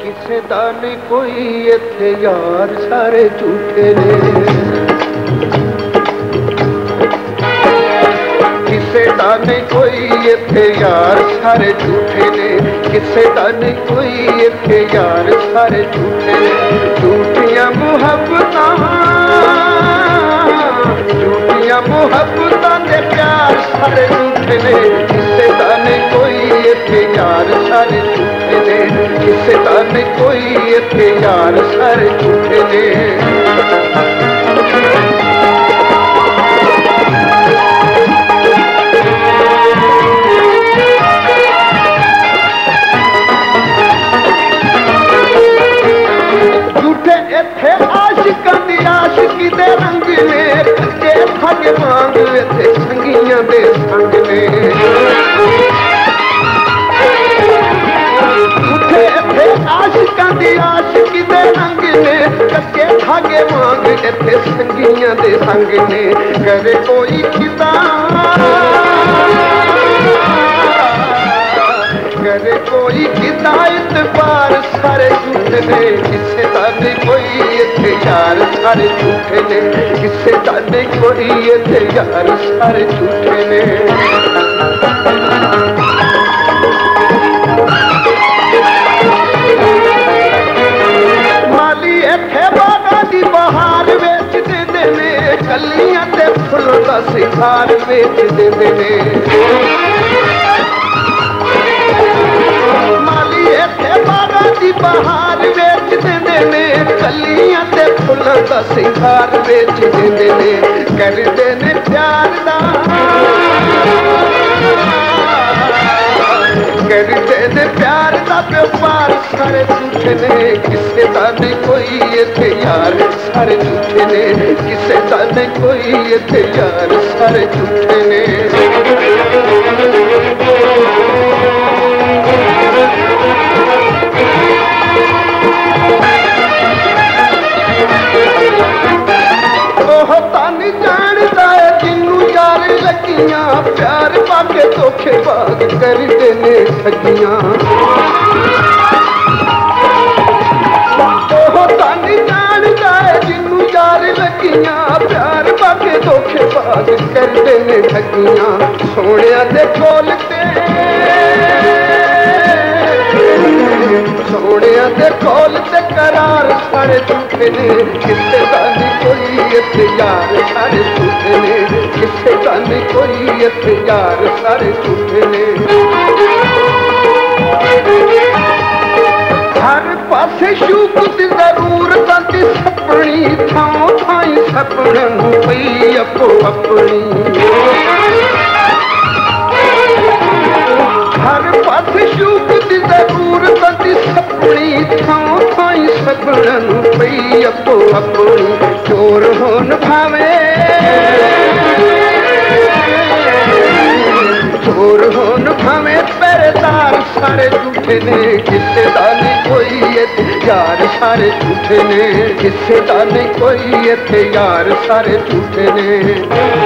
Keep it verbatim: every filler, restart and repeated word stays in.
ਕਿਸੇ ਦਾ ਨਹੀਂ ਕੋਈ ਇੱਥੇ ਯਾਰ, ਸਾਰੇ ਝੂਠੇ ਨੇ। ਕਿਸੇ ਦਾ ਨਹੀਂ ਕੋਈ ਇੱਥੇ ਯਾਰ, ਸਾਰੇ ਝੂਠੇ ਨੇ। ਕਿਸੇ ਦਾ ਨਹੀਂ ਕੋਈ ਇੱਥੇ ਯਾਰ, ਸਾਰੇ ਝੂਠੇ ਨੇ। ਝੂਠੀਆਂ ਮੁਹੱਬਤਾਂ, ਝੂਠੀਆਂ ਮੁਹੱਬਤਾਂ ਦੇ ਪਿਆਰ ਸਾਰੇ ਝੂਠੇ ਨੇ। ਕਿਸੇ ਦਾ ਨਹੀਂ ਕੋਈ ਇੱਥੇ ਯਾਰ, ਸਾਰੇ ਝੂਠੇ ਨੇ। ਕਿਸੇ ਦਾ ਨਹੀਂ ਕੋਈ ਇੱਥੇ ਯਾਰ, ਸਾਰੇ ਝੂਠੇ ਨੇ। ਇੱਥੇ ਆਸ਼ਿਕਾਂ ਦੀ ਆਸ਼ਿਕੀ ਦੇ ਰੰਗ ਨੇ, ਕੱਚੇ ਧਾਗੇ ਵਾਂਗ ਇੱਥੇ ਸੰਗੀਆਂ ਦੇ ਸੰਗ ਨੇ। ਉੱਥੇ ਇੱਥੇ ਆਸ਼ਿਕਾਂ ਦੀ ਆਸ਼ਿਕੀ ਦੇ ਰੰਗ ਨੇ, ਕੱਚੇ ਧਾਗੇ ਵਾਂਗ ਇੱਥੇ ਸੰਗੀਆਂ ਦੇ ਸੰਗ ਨੇ। ਕਰੇ ਕੋਈ ਕਿਤਾ, करे कोई हिदायत पार, सारे झूठे ने। किसे दा नहीं कोई इत्थे यार, सारे झूठे ने। किसे दा नहीं कोई इत्थे यार, सारे झूठे ने। माली इत्थे बागां दी बहार वेच देंदे ने, कलियां ते फुल्लां दा सिंगार वेच देंदे ने। बहार वेच देंदे ने, कलियां ते फुल्लां दा सिंगार वेच देंदे ने। करदे ने प्यार दा, करदे ने प्यार दा व्यापार, सारे झूठे ने। किसे दा नहीं कोई इत्थे यार, सारे झूठे ने। किसे दा नहीं कोई इत्थे यार, सारे झूठे ने। प्यार पाके धोखेबाज करदे ने ठगियां। ओह तानी जानदा है जिन्नू यार लगियां, प्यार पाके धोखेबाज करदे ने ठगियां। सोहणिया दे कोल ते, सोहणिया दे कोल ते करार, सारे झूठे ने। किसे दा नहीं कोई इत्थे यार, सारे झूठे ने। किसे दा नहीं कोई इत्थे यार, सारे झूठे ने। हर पासे शूक दी जरूरतां दी सपनी, थां थाई सपनों नूं पई अपो अपनी। हर पासे शूक दी जरूरतां दी सपनी, थां थाई सपनों नूं पई अपो अपनी। चोर होन भावे, चोर होन भावे पहरेदार, सारे झूठे ने। किसे दा नहीं कोई इत्थे यार, सारे झूठे ने। किसे दा नहीं कोई इत्थे यार, सारे झूठे ने।